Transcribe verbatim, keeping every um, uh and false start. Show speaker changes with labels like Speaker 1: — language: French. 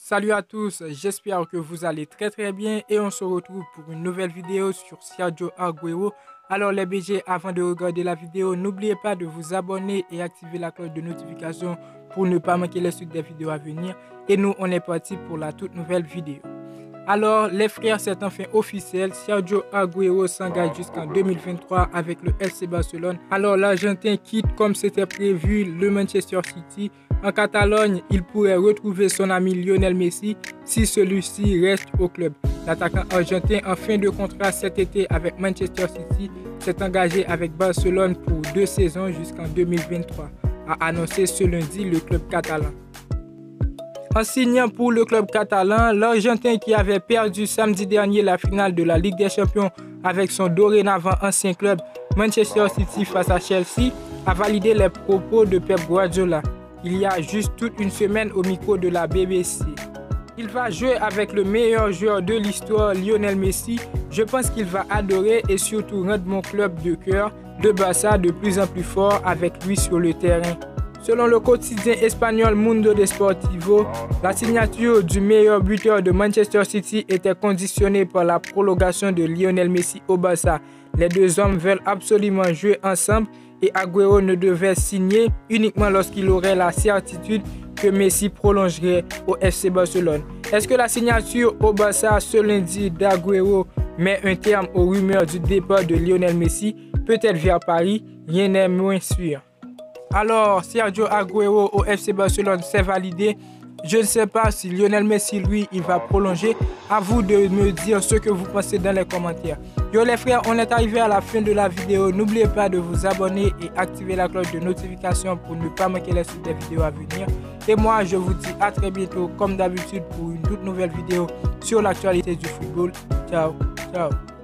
Speaker 1: Salut à tous, j'espère que vous allez très très bien et on se retrouve pour une nouvelle vidéo sur Sergio Aguero. Alors les B G, avant de regarder la vidéo, n'oubliez pas de vous abonner et activer la cloche de notification pour ne pas manquer les suites des vidéos à venir. Et nous, on est parti pour la toute nouvelle vidéo. Alors les frères, c'est enfin officiel, Sergio Aguero s'engage jusqu'en deux mille vingt-trois avec le F C Barcelone. Alors l'Argentin quitte comme c'était prévu le Manchester City. En Catalogne, il pourrait retrouver son ami Lionel Messi si celui-ci reste au club. L'attaquant argentin en fin de contrat cet été avec Manchester City s'est engagé avec Barcelone pour deux saisons jusqu'en deux mille vingt-trois, a annoncé ce lundi le club catalan. En signant pour le club catalan, l'Argentin qui avait perdu samedi dernier la finale de la Ligue des Champions avec son dorénavant ancien club Manchester City face à Chelsea a validé les propos de Pep Guardiola il y a juste toute une semaine au micro de la B B C. Il va jouer avec le meilleur joueur de l'histoire, Lionel Messi. Je pense qu'il va adorer et surtout rendre mon club de cœur de Barça de plus en plus fort avec lui sur le terrain. Selon le quotidien espagnol Mundo Deportivo, la signature du meilleur buteur de Manchester City était conditionnée par la prolongation de Lionel Messi au Barça. Les deux hommes veulent absolument jouer ensemble et Aguero ne devait signer uniquement lorsqu'il aurait la certitude que Messi prolongerait au F C Barcelone. Est-ce que la signature au Barça ce lundi d'Aguero met un terme aux rumeurs du départ de Lionel Messi, peut-être vers Paris? Rien n'est moins sûr. Alors, Sergio Aguero au F C Barcelone, c'est validé. Je ne sais pas si Lionel Messi, lui, il va prolonger. À vous de me dire ce que vous pensez dans les commentaires. Yo les frères, on est arrivé à la fin de la vidéo. N'oubliez pas de vous abonner et activer la cloche de notification pour ne pas manquer les suites des vidéos à venir. Et moi, je vous dis à très bientôt, comme d'habitude, pour une toute nouvelle vidéo sur l'actualité du football. Ciao, ciao.